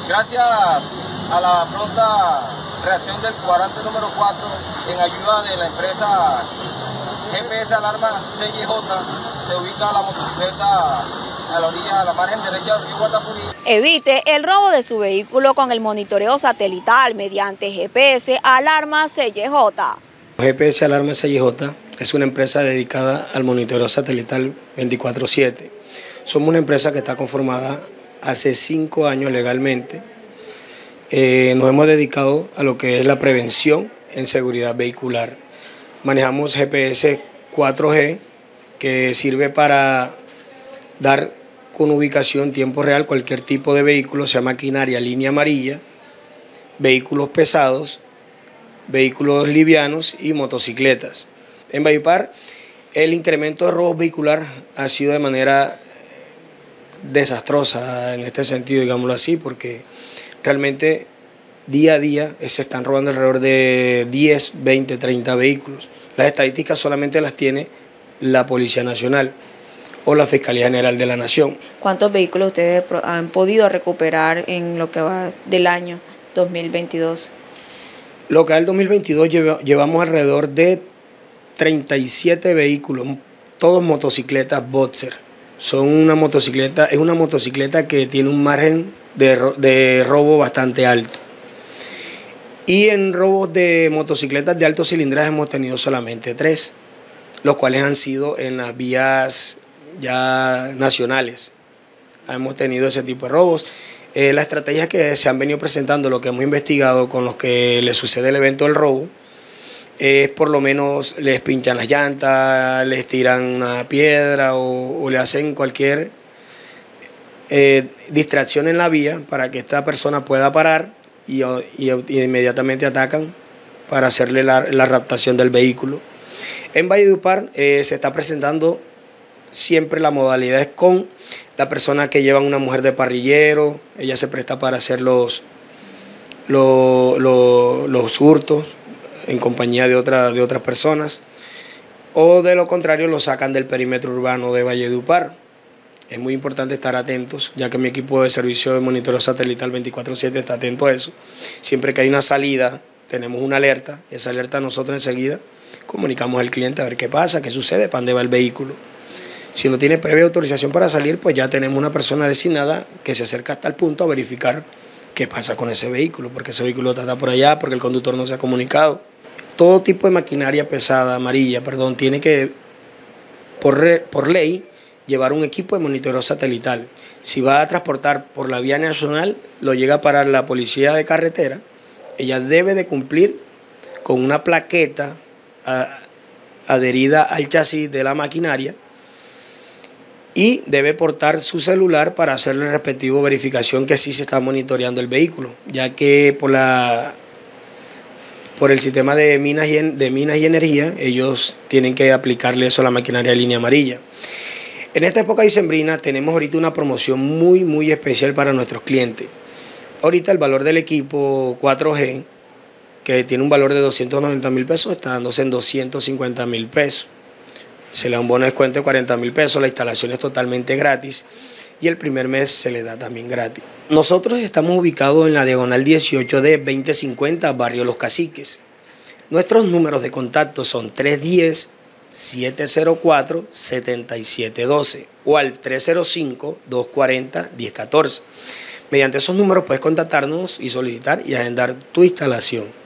Gracias a la pronta reacción del cuadrante número 4 en ayuda de la empresa GPS Alarma CYJ, se ubica la motocicleta a la orilla, a la margen derecha del río Guatapurí. Evite el robo de su vehículo con el monitoreo satelital mediante GPS Alarma CYJ. GPS Alarma CYJ es una empresa dedicada al monitoreo satelital 24/7. Somos una empresa que está conformada hace 5 años legalmente. Nos hemos dedicado a lo que es la prevención en seguridad vehicular. Manejamos GPS 4G, que sirve para dar con ubicación en tiempo real cualquier tipo de vehículo, sea maquinaria, línea amarilla, vehículos pesados, vehículos livianos y motocicletas. En Valledupar, el incremento de robo vehicular ha sido de manera desastrosa en este sentido, digámoslo así, porque realmente día a día se están robando alrededor de 10, 20, 30 vehículos. Las estadísticas solamente las tiene la Policía Nacional o la Fiscalía General de la Nación. ¿Cuántos vehículos ustedes han podido recuperar en lo que va del año 2022? Lo que va del 2022 llevamos alrededor de 37 vehículos, todos motocicletas Boxer. Es una motocicleta que tiene un margen de robo bastante alto. Y en robos de motocicletas de alto cilindraje hemos tenido solamente 3, los cuales han sido en las vías ya nacionales. Hemos tenido ese tipo de robos. Las estrategias que se han venido presentando, lo que hemos investigado con los que les sucede el evento del robo, es por lo menos les pinchan las llantas, les tiran una piedra o le hacen cualquier distracción en la vía para que esta persona pueda parar y inmediatamente atacan para hacerle la raptación del vehículo. En Valledupar se está presentando siempre la modalidad es con la persona que lleva una mujer de parrillero, ella se presta para hacer los hurtos en compañía de otras personas, o de lo contrario lo sacan del perímetro urbano de Valledupar. Es muy importante estar atentos, ya que mi equipo de servicio de monitoreo satelital 24/7 está atento a eso. Siempre que hay una salida, tenemos una alerta, esa alerta nosotros enseguida comunicamos al cliente a ver qué pasa, qué sucede, para dónde va el vehículo. Si no tiene previa autorización para salir, pues ya tenemos una persona designada que se acerca hasta el punto a verificar qué pasa con ese vehículo, porque ese vehículo está por allá, porque el conductor no se ha comunicado. Todo tipo de maquinaria pesada, amarilla, tiene que, por ley, llevar un equipo de monitoreo satelital. Si va a transportar por la vía nacional, lo llega a parar la policía de carretera, ella debe de cumplir con una plaqueta adherida al chasis de la maquinaria y debe portar su celular para hacerle el respectivo verificación que sí se está monitoreando el vehículo, ya que por el sistema de minas y energía, ellos tienen que aplicarle eso a la maquinaria de línea amarilla. En esta época dicembrina tenemos ahorita una promoción muy especial para nuestros clientes. Ahorita el valor del equipo 4G, que tiene un valor de 290.000 pesos, está dándose en 250.000 pesos. Se le da un bono de descuento de 40.000 pesos, la instalación es totalmente gratis y el primer mes se le da también gratis. Nosotros estamos ubicados en la diagonal 18 de 2050, barrio Los Caciques. Nuestros números de contacto son 310-704-7712 o al 305-240-1014. Mediante esos números puedes contactarnos y solicitar y agendar tu instalación.